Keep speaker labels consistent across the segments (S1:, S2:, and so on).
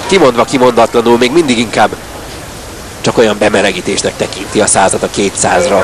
S1: kimondva kimondatlanul még mindig inkább csak olyan bemelegítésnek tekinti a 100-at a 200-ra.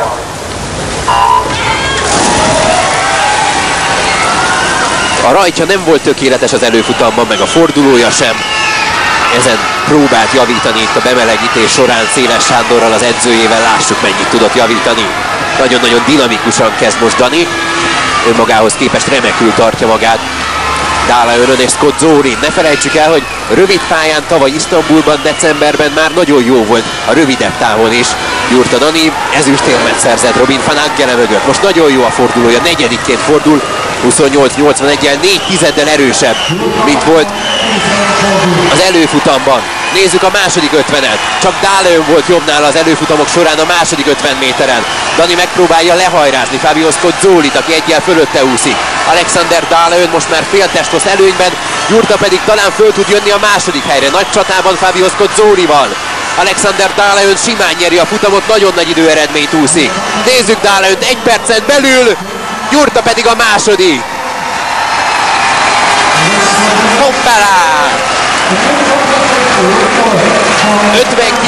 S1: A rajtja nem volt tökéletes az előfutamban, meg a fordulója sem. Ezen próbált javítani itt a bemelegítés során Széles Sándorral, az edzőjével, lássuk mennyit tudott javítani. Nagyon-nagyon dinamikusan kezd most Dani, önmagához képest remekül tartja magát. Dálaön és Scott Zorin. Ne felejtsük el, hogy rövid pályán tavaly Isztambulban, decemberben már nagyon jó volt a rövidebb távon is. Gyurta Dani ezüstérmet szerzett Robin van Aggele mögött. Most nagyon jó a fordulója, negyedikként fordul, 28-81-jel, 4 tizeddel erősebb, mint volt az előfutamban. Nézzük a második 50-et. Csak Dálaön volt jobb nála az előfutamok során a második 50 méteren. Dani megpróbálja lehajrázni Fabio Scozzolit, aki egyel fölötte úszik. Alexander Dálaön most már fél testoszt előnyben, Gyurta pedig talán föl tud jönni a második helyre. Nagy csatában Fabio Scozzolival. Alexander Dálaön simán nyeri a futamot, nagyon nagy időeredményt úszik. Nézzük Dálaönt 1 percen belül, Gyurta pedig a második. Hoppá! 59-29,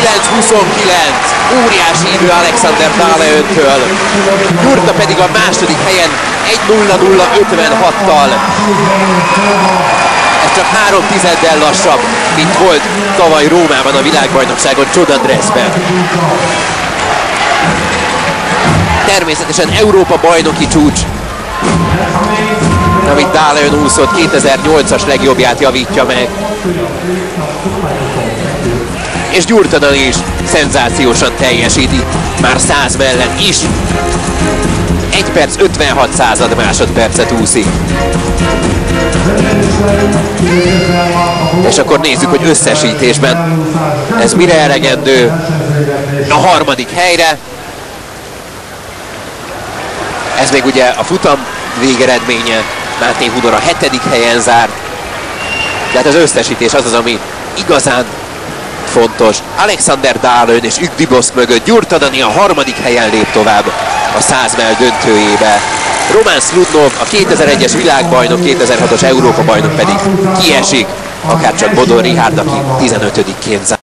S1: óriási idő Alexander Dálaöntől. Gyurta pedig a második helyen 1:00:56-tal. Ez csak 3 tizeddel lassabb, mint volt tavaly Rómában a világbajnokságon Csodadreszben. Természetesen Európa bajnoki csúcs, amit Dálaön úszott, 2008-as legjobbját javítja meg. És Gyurta Dani is szenzációsan teljesíti, már 100 mellett is. 1 perc 56 század másodpercet úszik. És akkor nézzük, hogy összesítésben ez mire elegendő. A harmadik helyre. Ez még ugye a futam végeredménye. Máté Hudor a 7. helyen zárt. De hát az összesítés az, ami igazán fontos. Alexander Dálaön és Hugues Dubosc mögött Gyurta Dani a 3. helyen lép tovább a 100 mell döntőjébe. Roman Sludnov, a 2001-es világbajnok, 2006-os Európa bajnok pedig kiesik, akárcsak Bodor Richárd, aki 15-ként zárt.